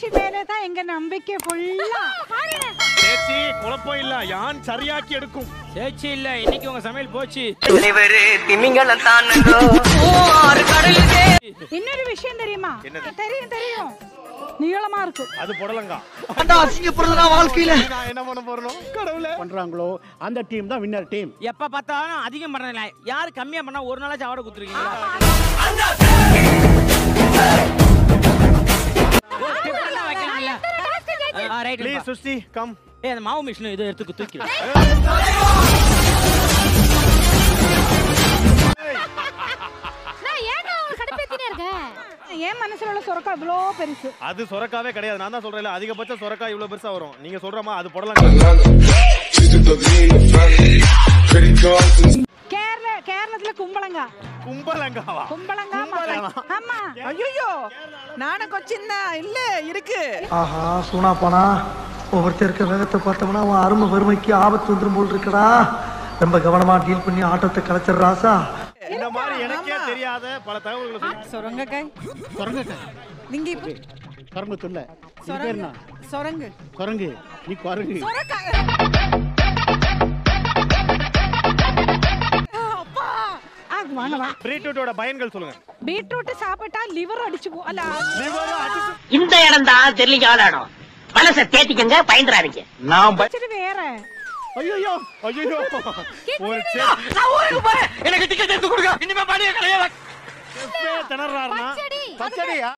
சேச்சி மேலே தான் எங்க நம்பிக்கை ஃபுல்லா. சேச்சி குழப்பம் இல்ல, யான் சரியாக்கி எடுக்கும். சேச்சி இல்ல, இன்னைக்கு உங்க சமையல் போச்சு. இன்னொரு விஷயம் தெரியுமா? தெரியும் தெரியும், நீளமா இருக்கும். அது புடலங்கா. அசிங்கப்படுறதா வாழ்க்கையில. நான் என்ன பண்ண போறேனோ கடவுளே. பண்றாங்களோ அந்த டீம் தான் வின்னர் டீம். எப்ப பார்த்தாலும் அதிகம் பண்றீங்க. யாரு கம்மியா பண்ணா ஒரு நாளாச்சும் அவட குத்துறீங்க. Please Sashti come. ஏய் அந்த மாவு மிஷின் இது எடுத்து தூக்கி. நான் ஏங்க உங்களுக்கு கடுப்பேத்தினே இருக்கேன். என் மனசுல உள்ள சொரக்கா இவ்ளோ பெருசு. அது சொரக்காவே கிடையாது. நான் தான் சொல்றேன்ல, அதிகபட்ச சொரக்கா இவ்வளவு பெருசா வரும். நீங்க சொல்றமா அது புடலங்கா. கேரளத்துல கும்பலங்கா. கும்பலங்காவா? கும்பலங்கா. ஆமா. ஐயோ நானும் கொச்சின்னா இல்ல இருக்கு. ஆஹா சூனா போனா ஒவ்வொருத்தர் இருக்க வேகத்தை பார்த்தோம்னா அவன் அருமை வறுமைக்கு ஆபத்து வந்துடும் போல் இருக்கடா. ரொம்ப கவனமா டீல் பண்ணி ஆட்டத்தை கலைச்சிடுறாசா. இந்த மாதிரி எனக்கே தெரியாத பல தகவல்களை சொல்லுங்க. சொரங்கக்காய். சொரங்கக்காய். நீங்க இப்ப கரும்பு இல்ல. சொரங்கு. சொரங்கு. குரங்கு. நீ குரங்கு. சொரக்காய். அப்பா. வாங்க வா. பீட்ரூட்டோட பயன்கள் சொல்லுங்க. பீட்ரூட் சாப்பிட்டா லிவர் அடிச்சு அல்ல லிவர் அடிச்சு. இந்த இடம் தான் தெரியல ஆளாடும். மனசை தேத்திக்கங்க, பயந்துறாதீங்க. நான் வேற. ஐயோ ஐயோ ஒரு நான் ஊருக்கு போறேன். எனக்கு டிக்கெட் எடுத்து கொடுங்க. இனிமே பாடியே கிடையாது. திணறாருனா பச்சடி. பச்சடியா?